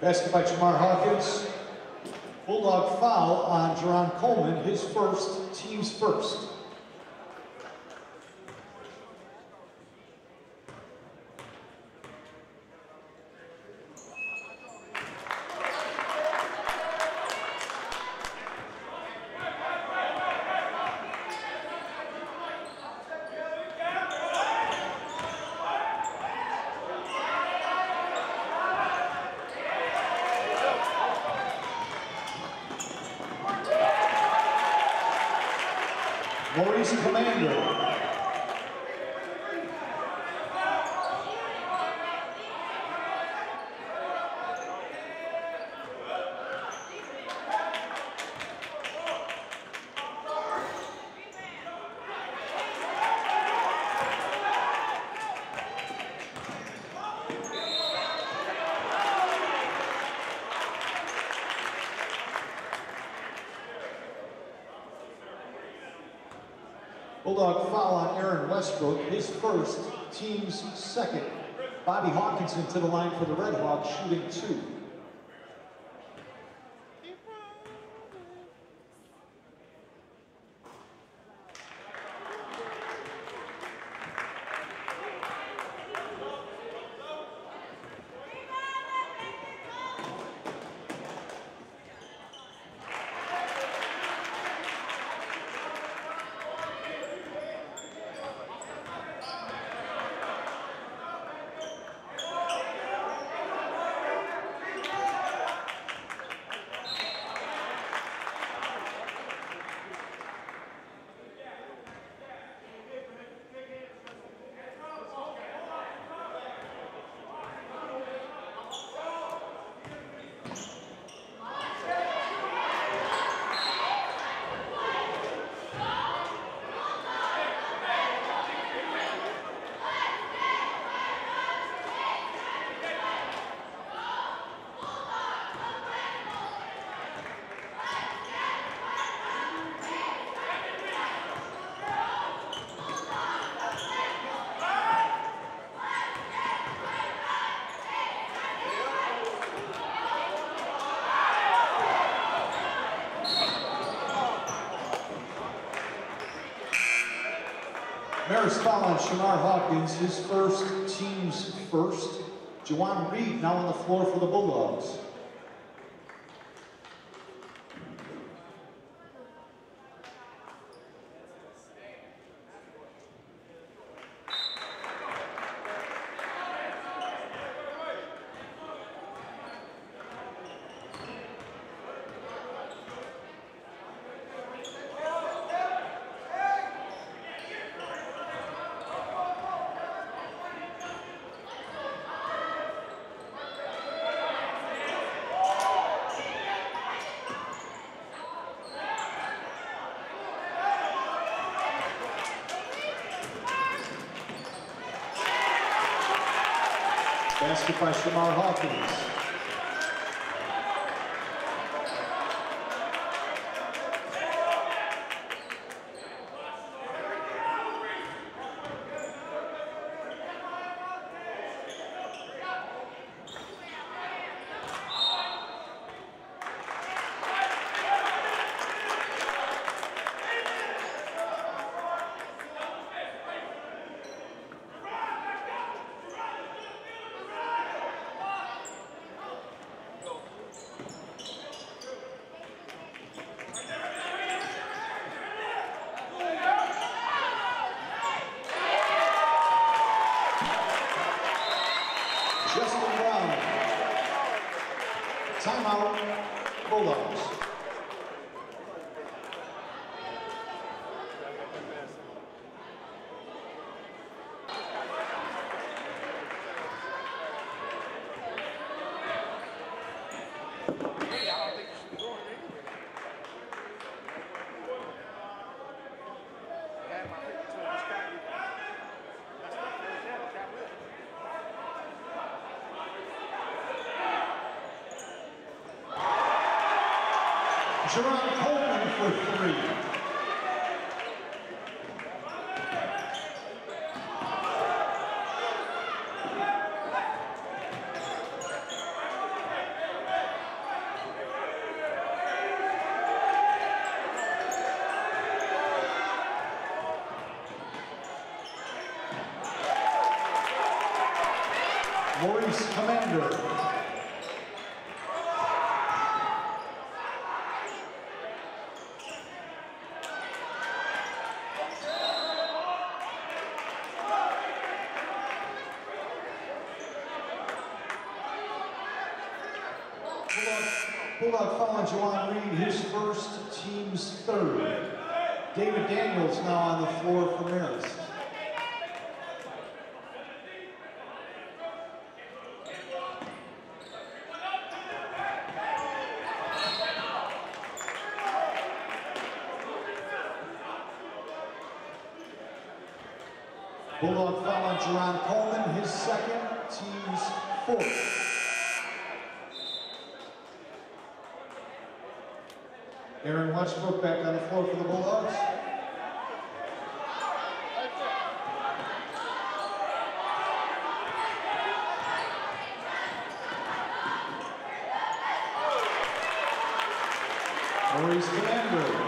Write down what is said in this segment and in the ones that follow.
Basket by Jamar Hawkins. Bulldog foul on Jerron Coleman, his first, team's first. Maurice Commander. Bulldog foul on Aaron Westbrook, his first, team's second. Bobby Hawkinson to the line for the Red Hawks, shooting 2. Marist foul on Jamar Hawkins, his first, team's first. Juwan Reed now on the floor for the Bulldogs. Basket by Jamar Hawkins. Timeout, Bulldogs. Jerron Coleman for 3. Maurice Commander. Bulldog following Juwan Reed, his first, team's third. David Daniels now on the floor for Marist. Bulldog following Jerron Coleman, his second, team's fourth. Aaron Westbrook back on the floor for the Bulldogs. Maurice Commander.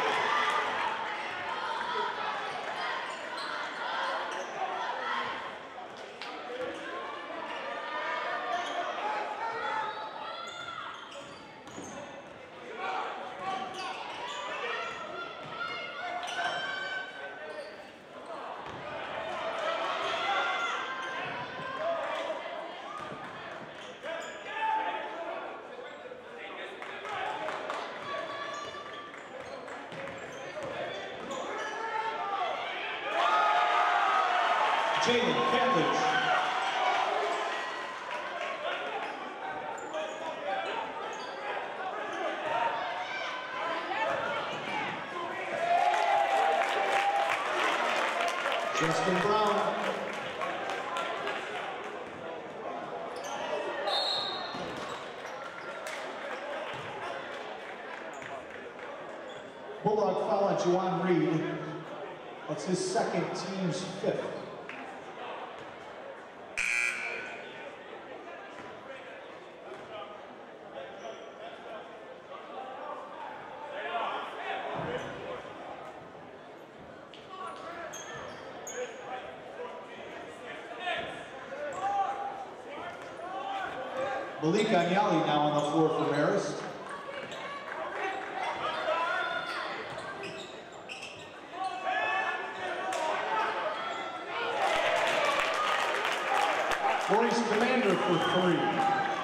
Jalen Catlidge. Justin Brown. Bulldog foul on Juwan Reed. That's his second, team's fifth. Malik Anyali now on the floor for Marist. Maurice Commander for three.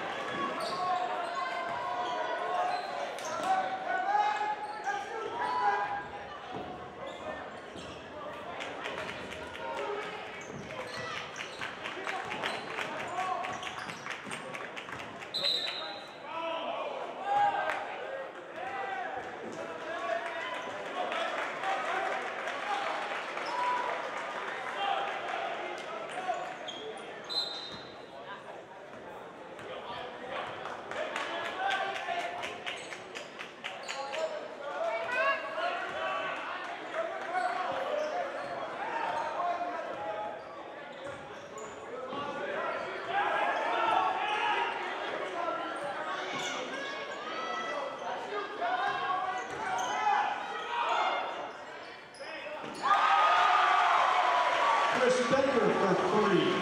Bender for three.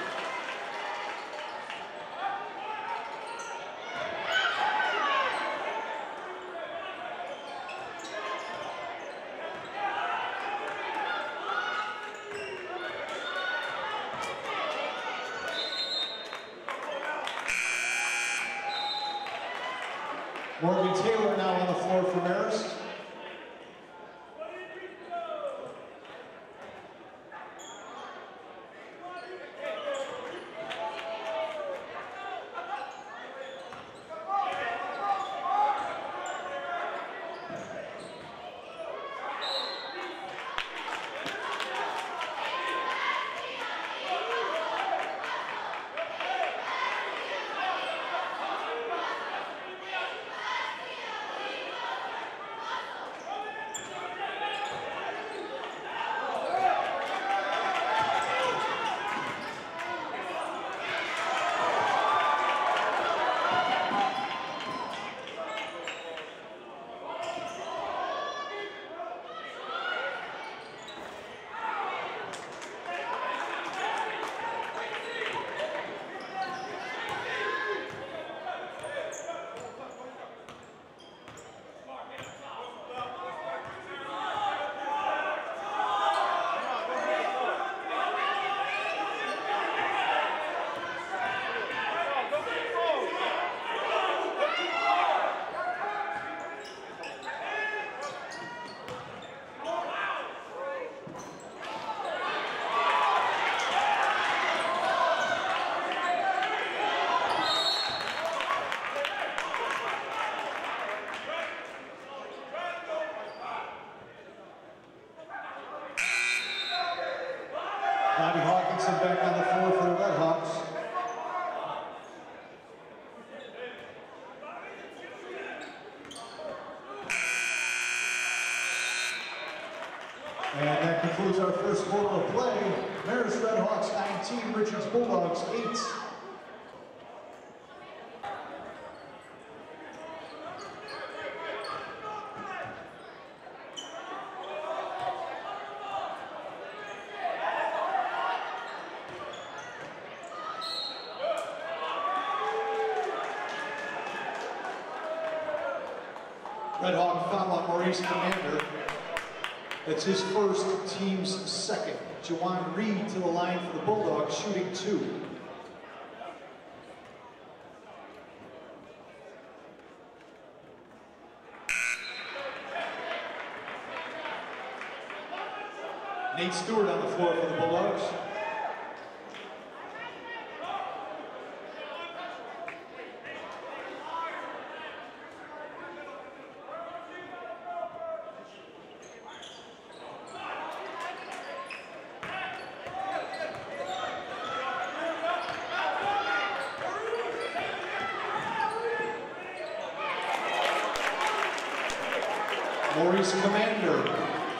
Morgan Taylor now on the floor for Marist. Bobby Hawkinson back on the floor for the Red Hawks. And that concludes our first quarter of play. Marist Red Hawks 19, Richards Bulldogs 8. Red Hawk foul on Maurice Commander. That's his first, team's second. Jawan Reed to the line for the Bulldogs, shooting 2. Nate Stewart on the floor for the Bulldogs. Maurice Commander.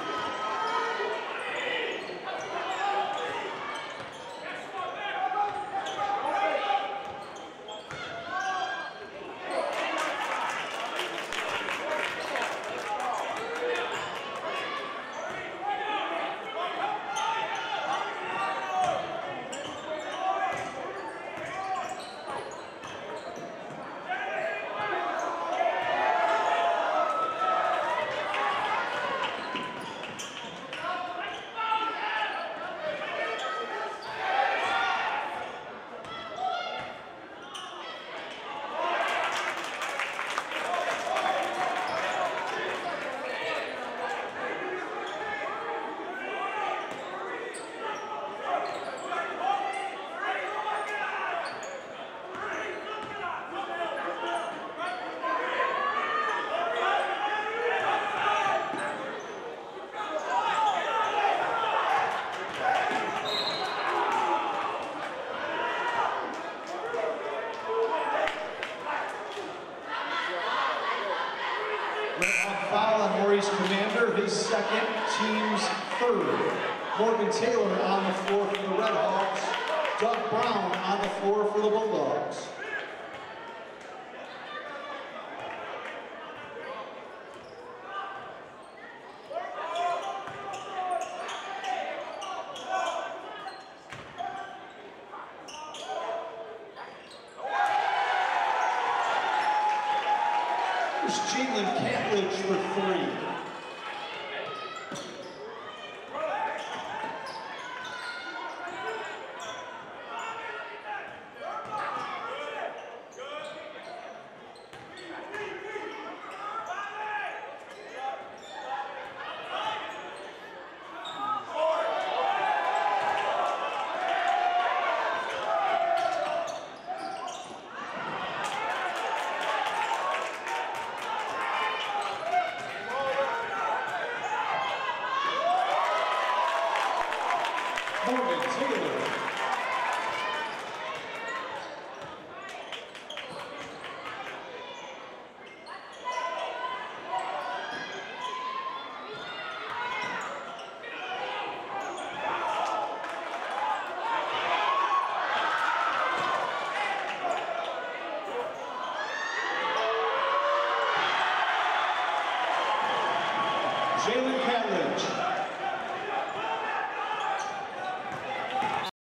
Foul on Maurice Commander, his second, team's third. Morgan Taylor on the floor for the Red Hawks. Doug Brown on the floor for the Bulldogs. Here's Jalen Catledge for 3. Morgan Taylor. Jalen Catledge.